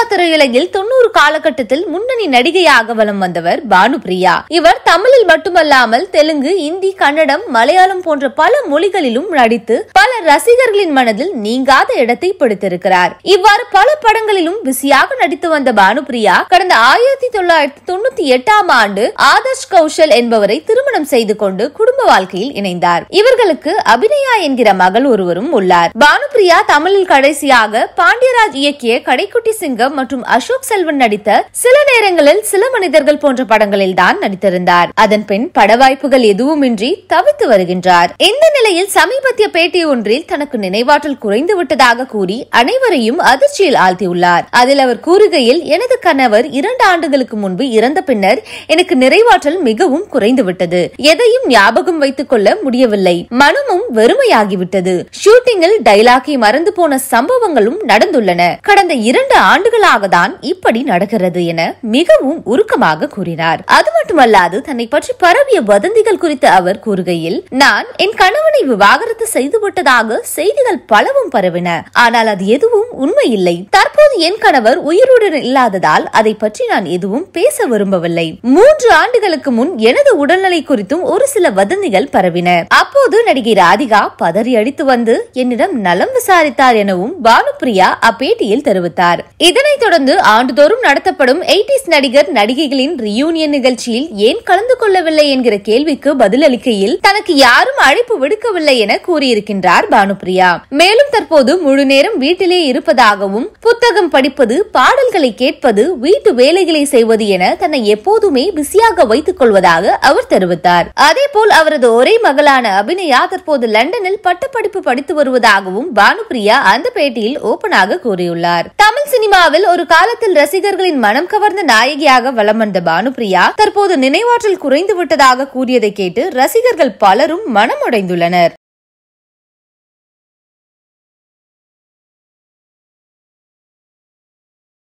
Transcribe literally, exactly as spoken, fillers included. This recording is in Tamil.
திரையுலகில் தொண்ணூறு காலகட்டத்தில் முன்னணி நடிகையாக வலம் வந்தவர் பானுப்பிரியா. இவர் தமிழில் மட்டுமல்லாமல் தெலுங்கு, இந்தி, கன்னடம், மலையாளம் போன்ற பல மொழிகளிலும் நடித்து பல ரசிகர்களின் மனதில் நீங்காத இடத்தை பிடித்திருக்கிறார். இவ்வாறு பல படங்களிலும் பிஸியாக நடித்து வந்த பானுப்பிரியா கடந்த ஆயிரத்தி தொள்ளாயிரத்தி தொண்ணூத்தி எட்டாம் ஆண்டு ஆதர்ஷ் கௌஷல் என்பவரை திருமணம் செய்து கொண்டு குடும்ப வாழ்க்கையில் இணைந்தார். இவர்களுக்கு அபிநயா என்கிற மகள் ஒருவரும் உள்ளார். பானுப்பிரியா தமிழில் கடைசியாக பாண்டியராஜ் இயக்கிய கடைக்குட்டி சிங்கம் மற்றும் அசோக் செல்வன் நடித்த சில நேரங்களில் சில மனிதர்கள் போன்ற படங்களில் தான் நடித்திருந்தார். அதன் பின் பட வாய்ப்புகள் எதுவுமின்றி தவித்து வருகின்றார். இந்த நிலையில் சமீபத்திய பேட்டி ஒன்றில் தனக்கு நினைவாற்றல் குறைந்து விட்டதாக கூறி அனைவரையும் அதிர்ச்சியில் ஆழ்த்தியுள்ளார். அதில் அவர் கூறுகையில், எனது கணவர் இரண்டு ஆண்டுகளுக்கு முன்பு இறந்த பின்னர் எனக்கு நிறைவாற்றல் மிகவும் குறைந்து விட்டது. எதையும் ஞாபகம் வைத்துக் கொள்ள முடியவில்லை. மனமும் வெறுமையாகிவிட்டது. ஷூட்டிங்கில் டைலாக்கை மறந்து போன சம்பவங்களும் நடந்துள்ளன. கடந்த இரண்டு ஆண்டுகளாக தான் இப்படி நடக்கிறது என மிகவும் உருக்கமாக கூறினார். அது மட்டுமல்லாது தன்னை பற்றி பரவிய வதந்திகள் குறித்து அவர் கூறுகையில், நான் என் கணவனை விவாகரத்து செய்துவிட்டதாக செய்திகள் பலவும் பரவின. ஆனால் அது எதுவும் உண்மையில்லை. தற்போது என் கணவர் உயிருடன் இல்லாததால் அதை பற்றி நான் எதுவும் பேச விரும்பவில்லை. மூன்று ஆண்டுகளுக்கு முன் எனது உடல்நிலை குறித்தும் ஒரு சில வதந்திகள் பரவின. அப்போது நடிகை ராதிகா பதறி அடித்து வந்து என்னிடம் நலம் விசாரித்தார் எனவும் பானுப்பிரியா அப்பேட்டியில் தெரிவித்தார். இதனைத் தொடர்ந்து ஆண்டுதோறும் நடத்தப்படும் எய்டீஸ் நடிகர் நடிகைகளின் ரியூனியன் நிகழ்ச்சியில் ஏன் கலந்து கொள்ளவில்லை என்கிற கேள்விக்கு பதிலளிக்கையில் தனக்கு யாரும் அழைப்பு விடுக்கவில்லை என கூறியிருக்கின்றார் பானுப்பிரியா. மேலும் தற்போது முழு நேரம் வீட்டிலே இருப்பதாகவும் புத்தகம் படிப்பது, பாடல்களை கேட்பது, வீட்டு வேலைகளை செய்வது என தன்னை எப்போதுமே பிஸியாக வைத்துக் கொள்வதாக அவர் தெரிவித்தார். அதேபோல் அவரது ஒரே மகளான அபிநயா தற்போது லண்டனில் பட்டப்படிப்பு படித்து வருவதாகவும் பானுப்பிரியா அந்த பேட்டியில் ஓபனாக கூறியுள்ளார். தமிழ் சினிமாவில் ஒரு காலத்தில் ரசிகர்களின் மனம் கவர்ந்த நாயகியாக வலம் வந்த பானுப்பிரியா தற்போது நினைவாற்றல் குறைந்து விட்டதாக கூறியதை கேட்டு ரசிகர்கள் பலரும் மனமுடைந்துள்ளனர்.